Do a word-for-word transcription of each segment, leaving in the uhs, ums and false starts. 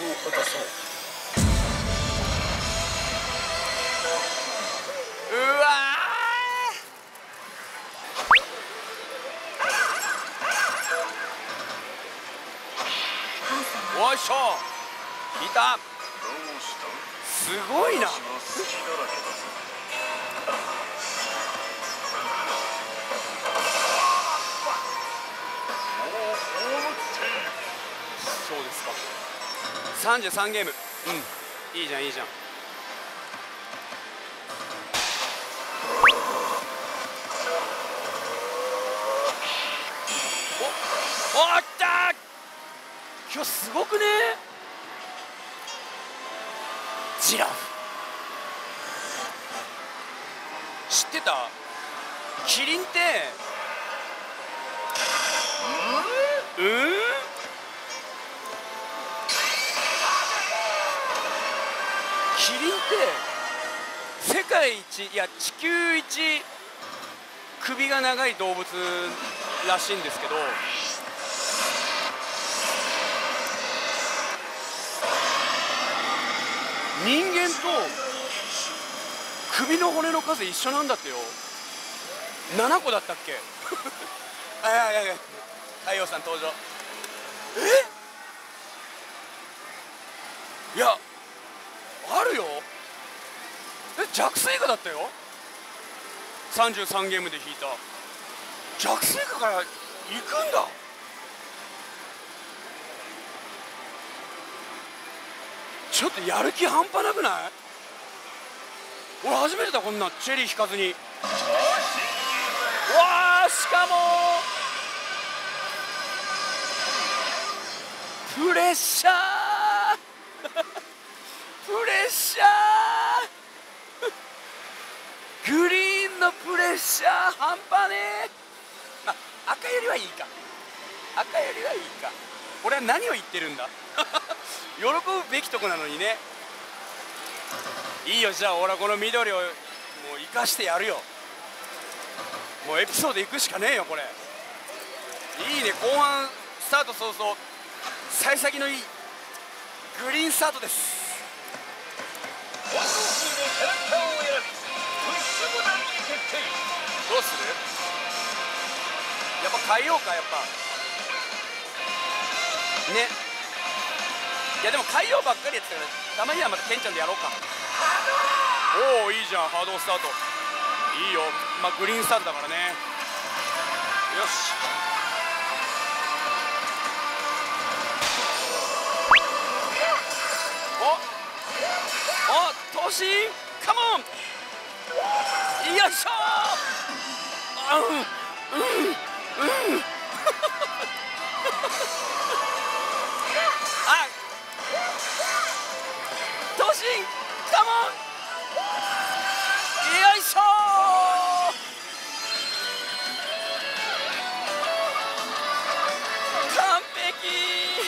果たそう。 うわー、よいしょ、いた。すごいな。そうですか。さんじゅうさんゲーム、うん、いいじゃんいいじゃん。おおっきた。今日すごくね。ジラフ知ってた？キリンってうん、キリンって世界一、いや地球一首が長い動物らしいんですけど、人間と首の骨の数一緒なんだってよ。ななこだったっけ？あ、いやいやいや、太陽さん登場。え？いや、あるよ。え、弱水化だったよ。さんじゅうさんゲームで引いた弱水化から行くんだ。ちょっとやる気半端なくない？俺初めてだ、こんなチェリー引かずに。うわー、しかもプレッシャープレッシャーグリーンのプレッシャー半端ねえ。まあ、赤よりはいいか、赤よりはいいか。俺は何を言ってるんだ喜ぶべきとこなのにね。いいよ、じゃあ俺はこの緑をもう生かしてやるよ。もうエピソード行くしかねえよこれ。いいね、後半スタート早々幸先のいいグリーンスタートです。 本当数のキャラクターを選びプッシュボタンに決定。 どうする？やっぱ変えようか。やっぱね。いやでも変えようばっかりやってたから、たまにはまたケンちゃんでやろうか。おお、いいじゃん、ハードスタートいいよ。まあグリーンスタートだからね。よし、おお、投資カモン、よいしょー。うんうんうんあ、投資カモン、よいしょー。完璧。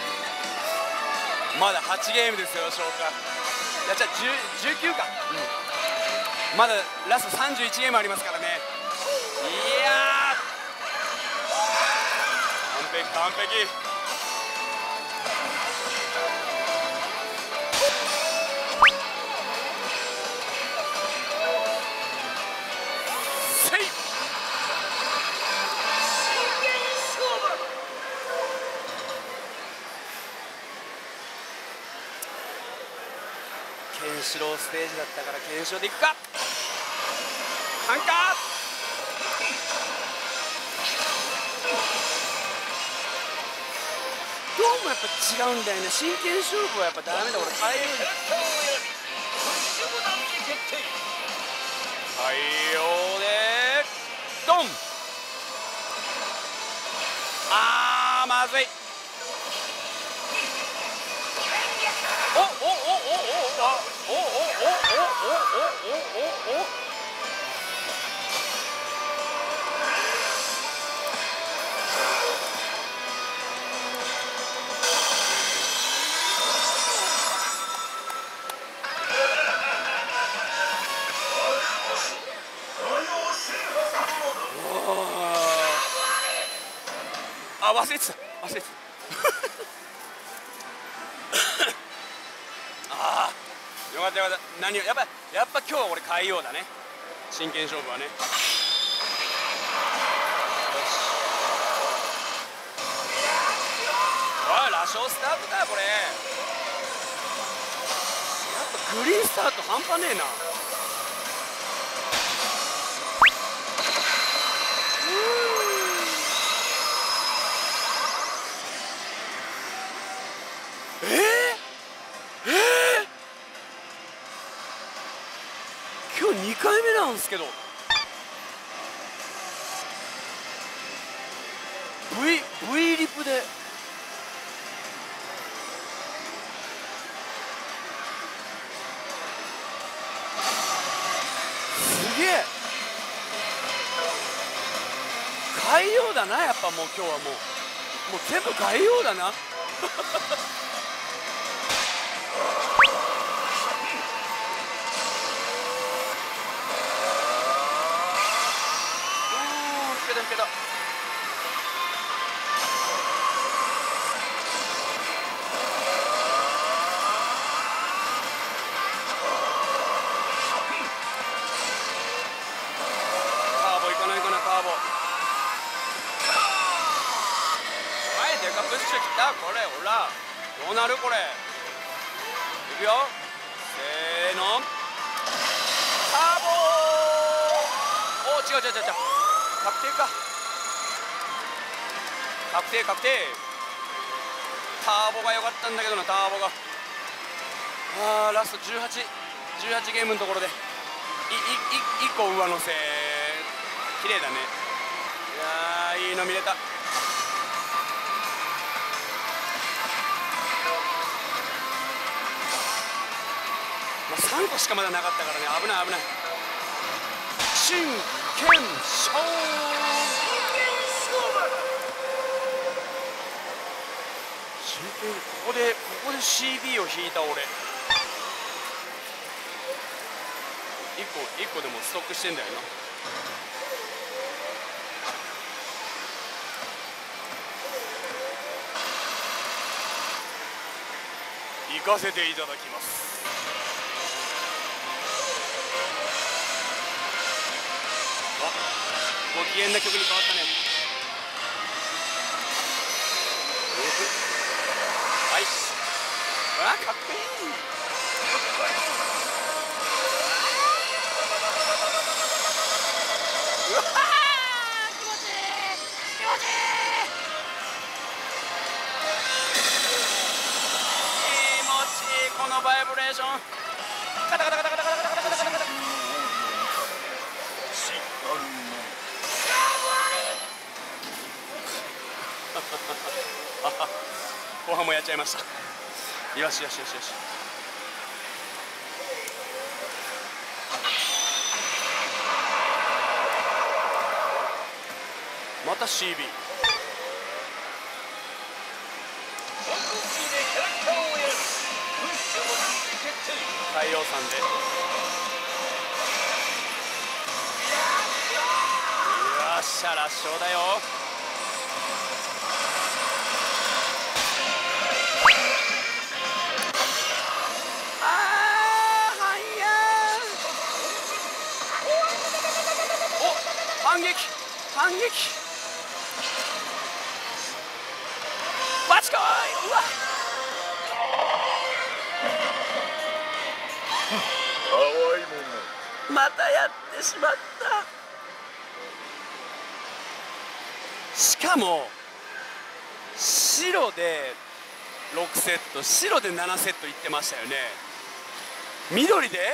まだはちゲームですよ、消化。いや、じゃあじゅうきゅうか、うん、まだラストさんじゅういちゲームありますからね。いやー、完璧完璧。せい、ケンシロウステージだったからケンシロウでいくか。カンカー、どうもやっぱ違うんだよね。真剣勝負はやっぱダメだ。俺変える。対応でドン。あー、まずい。おおおおおおおおおおおおおおおお。あ、忘れてた忘れてたったよかった。何をやっぱやっぱ今日は俺変えようだね。真剣勝負はね。よし。おい、ラショースタートだよこれ。やっぱグリーンスタート半端ねえな。えー、えー、今日にかいめなんですけど V, V リプですげえ変えようだな。やっぱもう今日はもうもう全部変えようだな。けどカーボいかないかな。カーボはい、デカプッシュきた。これほらどうなるこれ。いくよせーのカーボー。おー違う違う違う違う確定か。確定確定。ターボが良かったんだけどな。ターボがあーラストじゅうはち、じゅうはちゲームのところでいいいいっこ上乗せ綺麗だね。いやーいいの見れた。まあ、さんこしかまだなかったからね。危ない危ない。真剣勝負。ここでここで シービー を引いた俺。いっこいっこでもストックしてんだよな。行かせていただきます。あ、ご機嫌な曲に変わったね。はい、わあかっこいい。うわー気持ちいい気持ちいい気持ちいい。このバイブレーションカタカタカタカタカタカタカタカタカタ。後半もやっちゃいました。よしよしよしよし。また シービー。 海洋さんでよっしゃ、ラッショーだよ。反撃反撃バチコイ。うわかわいいもんまたやってしまった。しかも白でろくセット、白でななセットいってましたよね。緑で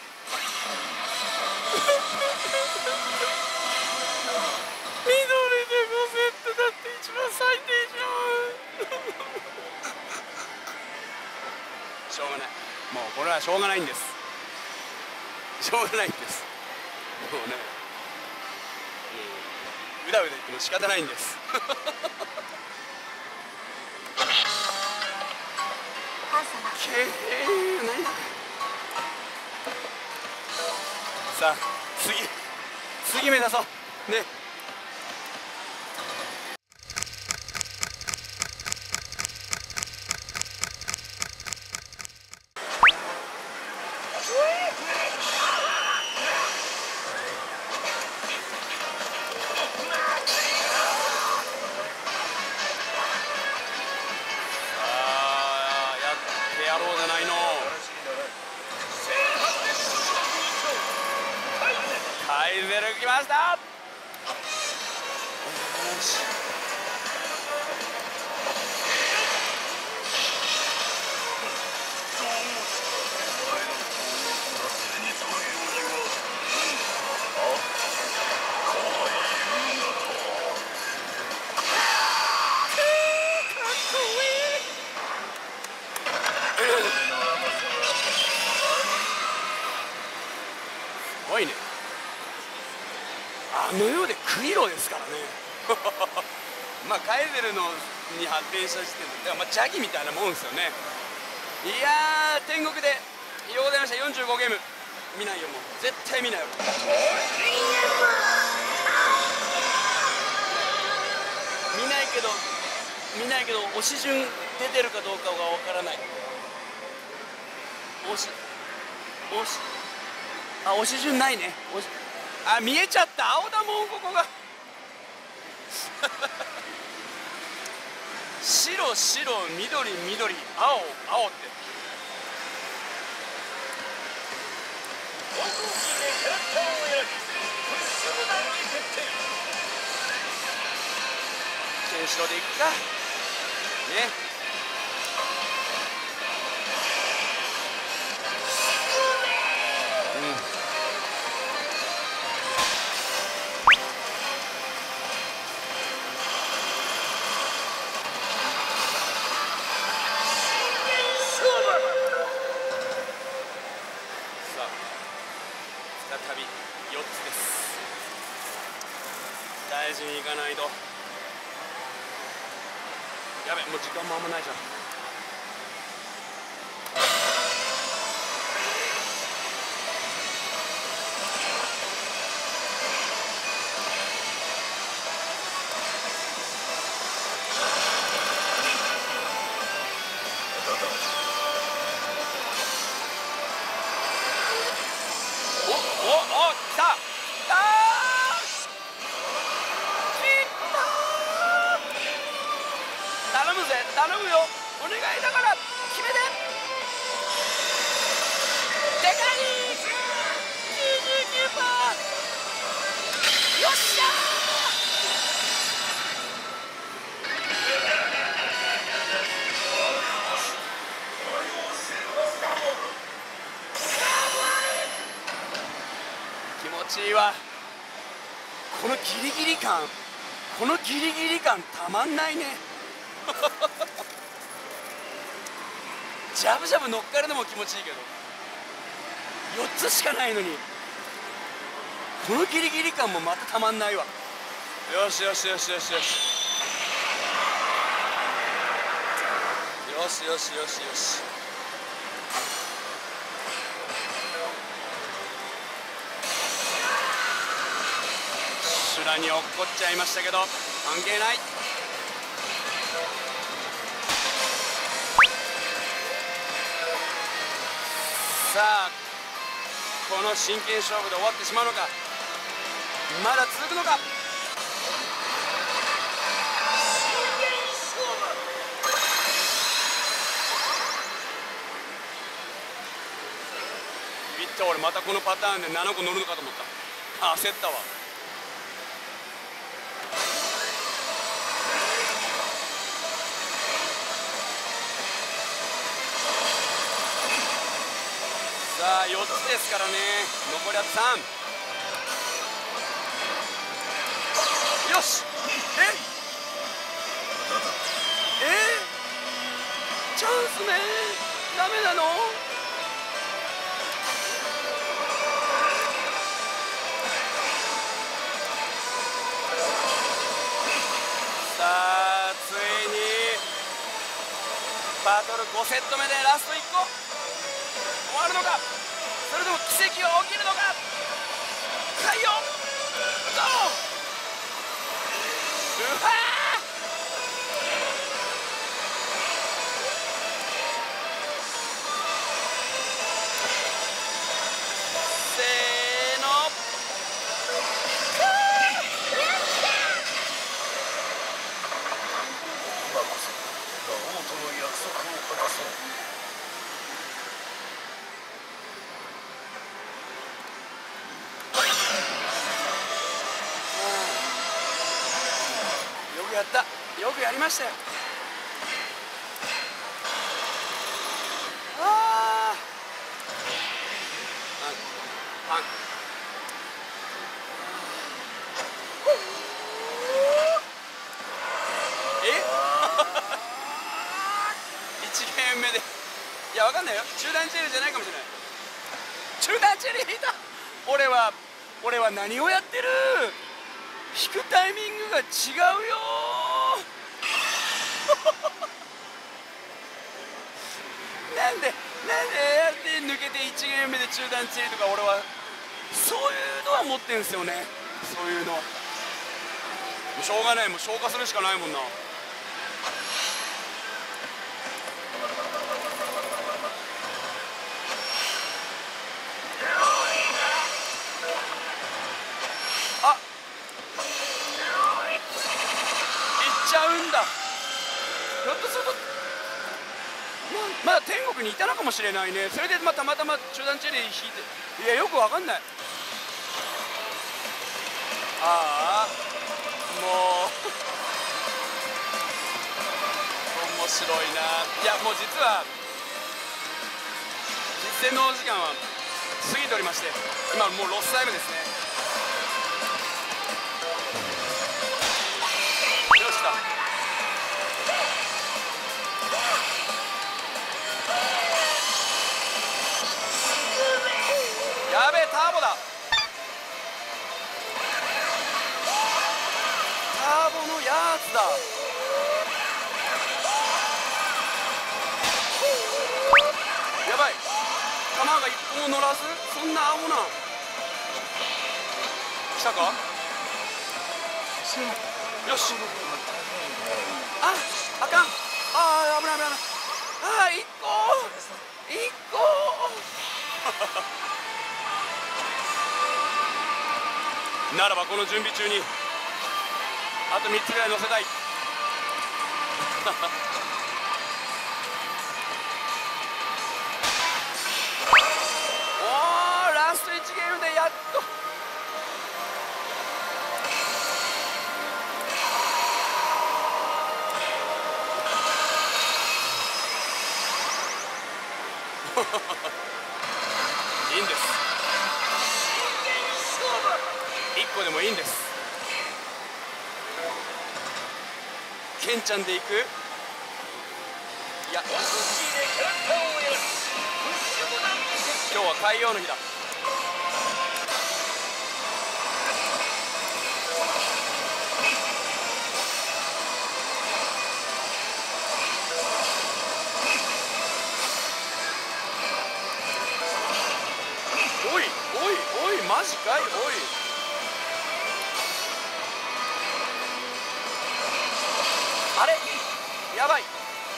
緑でごセットだって一番最低じゃん。しょうがない。もうこれはしょうがないんです。しょうがないんです。もうね、うん、うだうだ言っても仕方ないんです。けー何ださあ次次目指そうね。 カイゼル来ました。よし、すごいね。あの世でクイロですからね。まあカイゼルのに発展した時点で、まあ、ジャギみたいなもんですよね。いやー、天国でようございました。よんじゅうごゲーム見ないよ、もう絶対見ないよ。見ないけど見ないけど押し順出てるかどうかがわからない。押し押しあ、押し順ないね。押しあ、見えちゃった。青だもん、ここが。白白緑緑青青ってワクワクでキャラクターを選びプッシュボタンに決定。 ケンシロウでいくかね。うん、再びよっつです。大事にいかないと。やべ、もう時間もあんまないじゃん。おおお、来た来た頼むぜ、頼むよ、お願いだから決めて。でかい きゅうじゅうきゅうパーセント。 よっしゃー、気持ちいいわ。このギリギリ感、このギリギリ感たまんないね。ジャブジャブ乗っかるのも気持ちいいけど、よっつしかないのにこのギリギリ感もまたたまんないわ。よしよしよしよしよしよしよしよしよし。修羅に落っこっちゃいましたけど関係ない。さあ、この真剣勝負で終わってしまうのか、まだ続くのか。ビビった。俺またこのパターンでななこ乗るのかと思った。焦ったわ。さあよっつですからね。残りあとさん。よし。ええチャンスね。ダメなの。さあついにバトルごセット目でラストいっこ終わるのか。それとも奇跡は起きるのか。海洋ドン。うわせーの。 今こそ魔王との約束を果たそう。 やった、よくやりましたよ。ああ、パンパンえいちゲーム目で、いやわかんないよ、中段チェリーじゃないかもしれない。中段チェリー引いた。俺は俺は何をやってる。引くタイミングが違うよなんでなんでやって抜けていちゲーム目で中段チェリーとか。俺はそういうのは持ってんすよね。そういうのもうしょうがない、もう消化するしかないもんな。あ、いっちゃうんだ。ひょっとするとまだ天国にいたのかもしれないね。それでまあたまたま中段チェリー引いて、いやよくわかんない。ああもう面白いな。いやもう実は実践のお時間は過ぎておりまして、今もうロスタイムですね。よしだ。やべえ、ターボだ。ターボのやつだ。やばい、弾が一本も乗らず、そんなアホな。来たか。よし。あ、あかん。ああ、危ない危ない。ああ、一個一個ならばこの準備中にあとみっつぐらい乗せたいおー、ラストいちゲームでやっといいんです。いっこでもいいんです。ケンちゃんでいく。いや、今日は海洋の日だ。おいおいおい、マジかい。おい、あれやばい。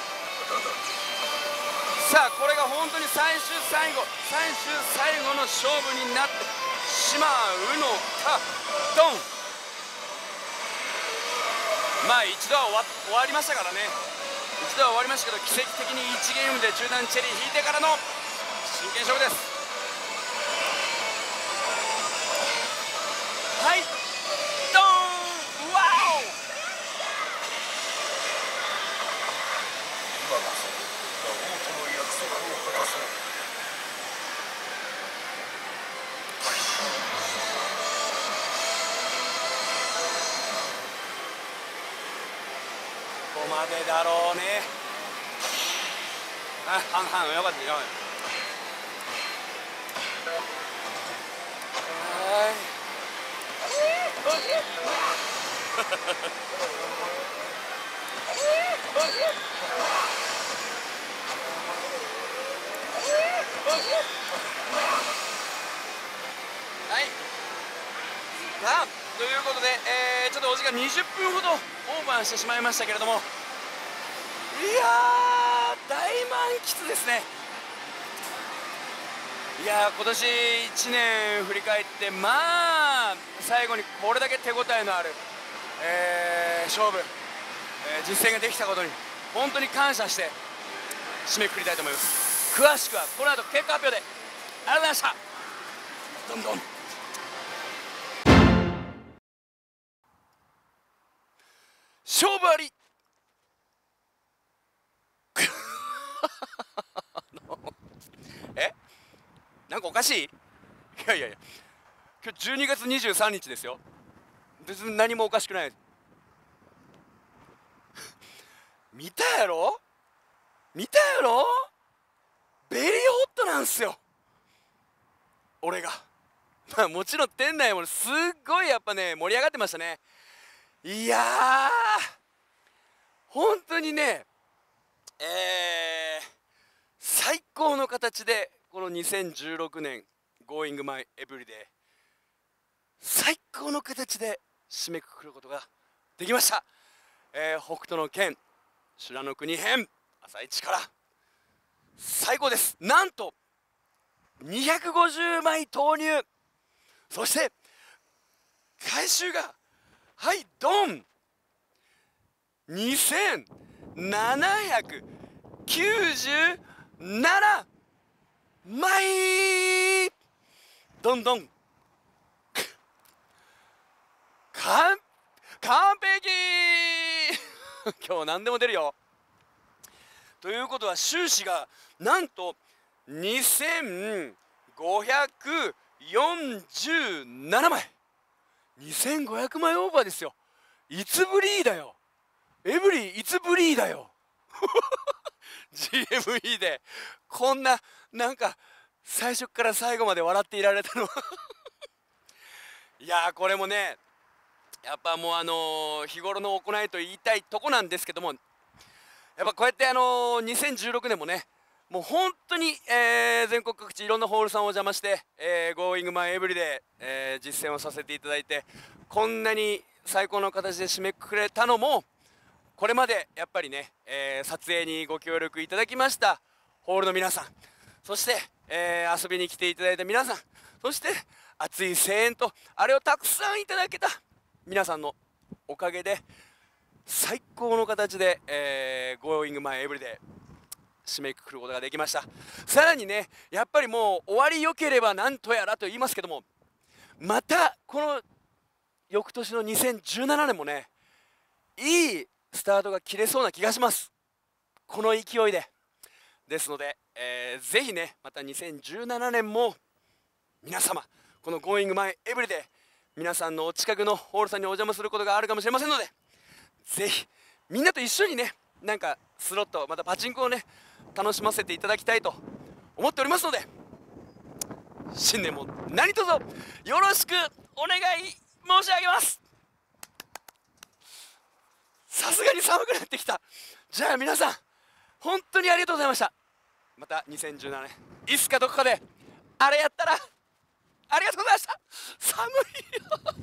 さあこれが本当に最終最後最終最後の勝負になってしまうのか。ドン。まあ一度は終わ、終わりましたからね。一度は終わりましたけど、奇跡的にいちゲームで中段チェリー引いてからの真剣勝負です。はい、ドン。ワオ。 今こそ魔王との約束を果たそう。 ここまでだろうね。あ、半々よかったよ。はいはい、さあということで、えー、ちょっとお時間にじゅっぷんほどオーバーしてしまいましたけれども、いやー大満喫ですね。いやー今年いちねん振り返って、まあ最後にこれだけ手応えのある、えー、勝負、えー、実践ができたことに本当に感謝して締めくくりたいと思います。詳しくはこの後結果発表で。ありがとうございました。どんどん勝負ありえ、なんかおかしい？いやいやいや、今日じゅうにがつにじゅうさんにちですよ。別に何もおかしくない。見たやろ見たやろベリーホットなんすよ、俺が。まあもちろん店内もすっごいやっぱね盛り上がってましたね。いやー本当にね、えー、最高の形でこのにせんじゅうろくねん Going My Everyday 最高の形で締めくくることができました。えー、北斗の拳修羅の国編朝一から最高です。なんとにひゃくごじゅうまい投入、そして回収がはいドンにせんななひゃくきゅうじゅうななまい、どんどん完完璧今日何でも出るよ。ということは収支がなんとにせんごひゃくよんじゅうななまい、にせんごひゃくまいオーバーですよ。いつぶりだよ、エブリィいつぶりだよジーエムイー でこんななんか最初から最後まで笑っていられたのいやーこれもねやっぱもうあのー、日頃の行いと言いたいとこなんですけども、やっぱこうやってあのー、にせんじゅうろくねんもねもう本当に、えー、全国各地いろんなホールさんをお邪魔して「えー、Going My Everyday、えー」実践をさせていただいて、こんなに最高の形で締めくくれたのもこれまでやっぱりね、えー、撮影にご協力いただきましたホールの皆さん、そして、えー、遊びに来ていただいた皆さん、そして熱い声援とあれをたくさんいただけた皆さんのおかげで最高の形で、えー、Going My Everyday 締めくくることができました。さらにねやっぱりもう終わりよければなんとやらと言いますけども、またこの翌年のにせんじゅうななねんもねいいスタートが切れそうな気がします、この勢いで。ですので、えー、ぜひねまたにせんじゅうななねんも皆様この Going My Everyday 皆さんのお近くのホールさんにお邪魔することがあるかもしれませんので、ぜひみんなと一緒にねなんかスロットまたパチンコをね楽しませていただきたいと思っておりますので、新年も何卒よろしくお願い申し上げます。さすがに寒くなってきた。じゃあ皆さん本当にありがとうございました。またにせんじゅうななねんいつかどこかであれやったらありがとうございました。寒いよ